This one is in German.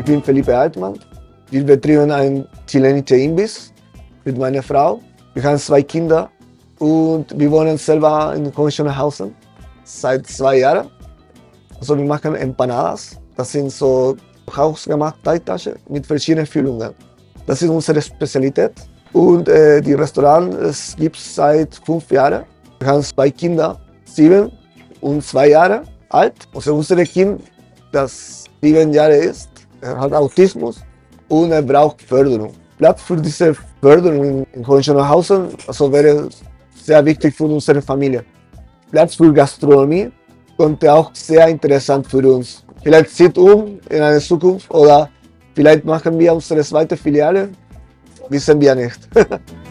Ich bin Felipe Altmann. Wir betreiben einen chilenischen Imbiss mit meiner Frau. Wir haben 2 Kinder und wir wohnen selber in Hohenschönhausen seit 2 Jahren. Also wir machen Empanadas. Das sind so hausgemachte Teigtaschen mit verschiedenen Füllungen. Das ist unsere Spezialität. Und die Restaurant gibt es seit 5 Jahren. Wir haben 2 Kinder, 7 und 2 Jahre alt. Also unser Kind, das 7 Jahre ist, er hat Autismus und er braucht Förderung. Platz für diese Förderung in Hohenschönhausen also wäre sehr wichtig für unsere Familie. Platz für Gastronomie könnte auch sehr interessant für uns. Vielleicht zieht in eine Zukunft oder vielleicht machen wir unsere zweite Filiale, wissen wir nicht.